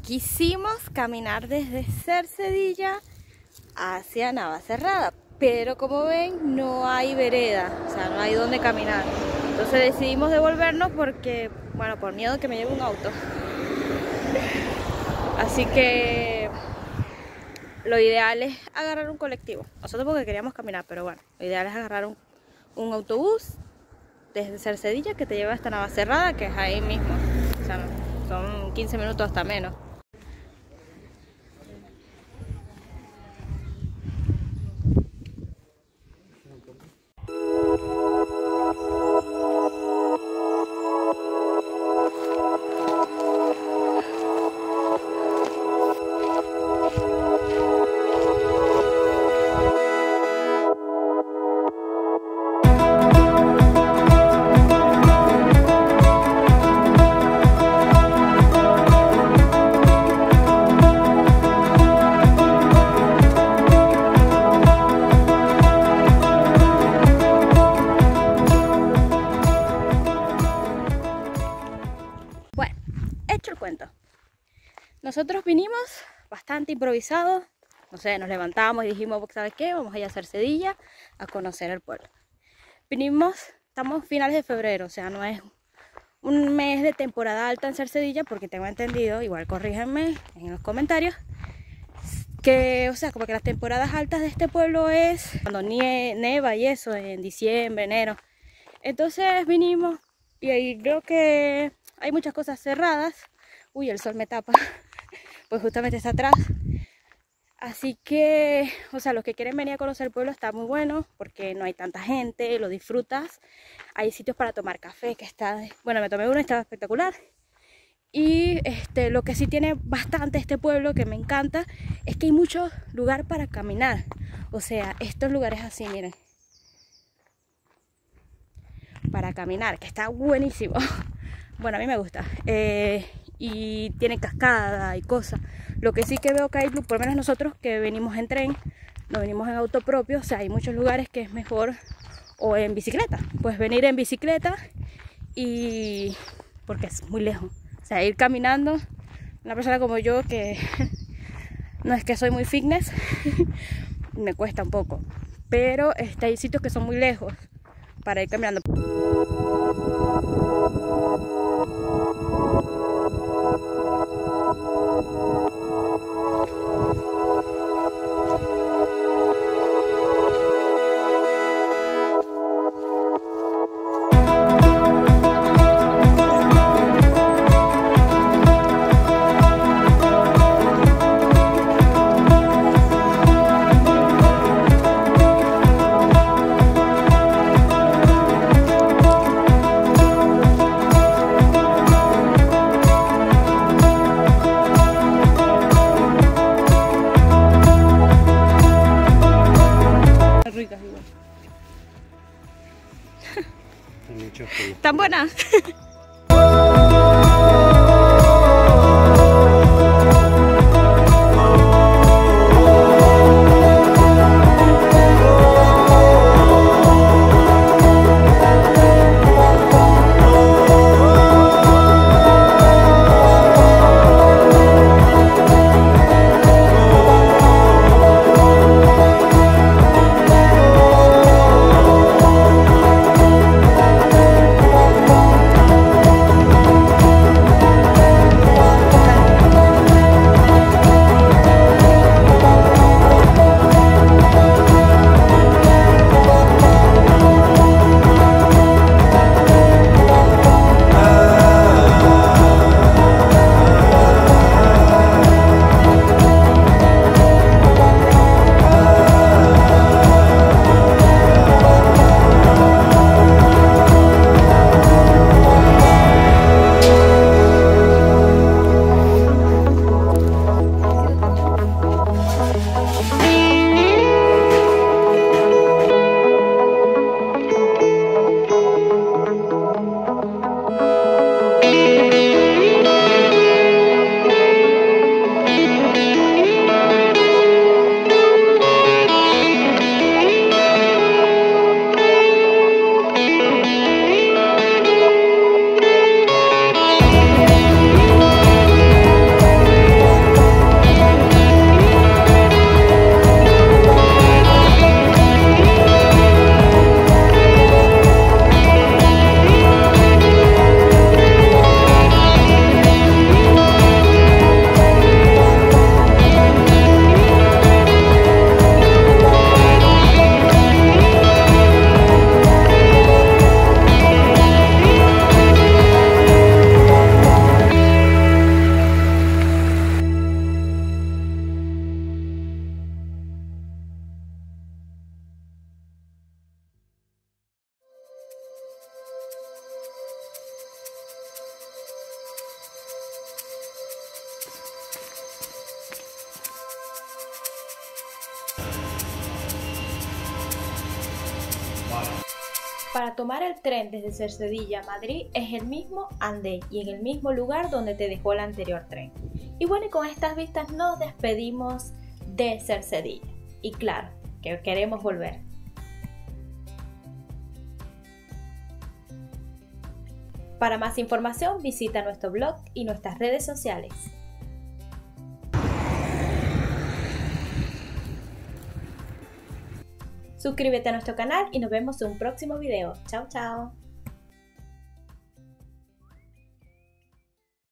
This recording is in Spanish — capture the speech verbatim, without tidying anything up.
quisimos caminar desde Cercedilla hacia Navacerrada, pero como ven no hay vereda, o sea, no hay donde caminar. Entonces decidimos devolvernos porque, bueno, por miedo que me lleve un auto. Así que lo ideal es agarrar un colectivo. Nosotros porque queríamos caminar, pero bueno, lo ideal es agarrar un, un autobús desde Cercedilla que te lleva hasta Navacerrada, que es ahí mismo. O sea, son quince minutos hasta menos. Nosotros vinimos bastante improvisados, no sé, nos levantamos y dijimos, ¿sabes qué? Vamos a ir a Cercedilla a conocer el pueblo. Vinimos, estamos finales de febrero, o sea, no es un mes de temporada alta en Cercedilla, porque tengo entendido, igual corríjanme en los comentarios, que, o sea, como que las temporadas altas de este pueblo es cuando nie neva y eso, en diciembre, enero. Entonces vinimos y ahí creo que hay muchas cosas cerradas. Uy, el sol me tapa. Pues justamente está atrás. Así que, o sea, los que quieren venir a conocer el pueblo está muy bueno porque no hay tanta gente, lo disfrutas. Hay sitios para tomar café que está, bueno, me tomé uno, estaba espectacular. Y este, lo que sí tiene bastante este pueblo, que me encanta, es que hay mucho lugar para caminar. O sea, estos lugares así, miren, para caminar, que está buenísimo. Bueno, a mí me gusta. Eh, y tiene cascada y cosas. Lo que sí que veo que hay, por lo menos nosotros que venimos en tren, no venimos en auto propio, o sea, hay muchos lugares que es mejor o en bicicleta. Pues venir en bicicleta y porque es muy lejos. O sea, ir caminando, una persona como yo que no es que soy muy fitness, me cuesta un poco. Pero este, hay sitios que son muy lejos para ir caminando. ¿Tan buenas? Para tomar el tren desde Cercedilla a Madrid es el mismo andén y en el mismo lugar donde te dejó el anterior tren. Y bueno, y con estas vistas nos despedimos de Cercedilla. Y claro, que queremos volver. Para más información visita nuestro blog y nuestras redes sociales. Suscríbete a nuestro canal y nos vemos en un próximo video. Chao, chao.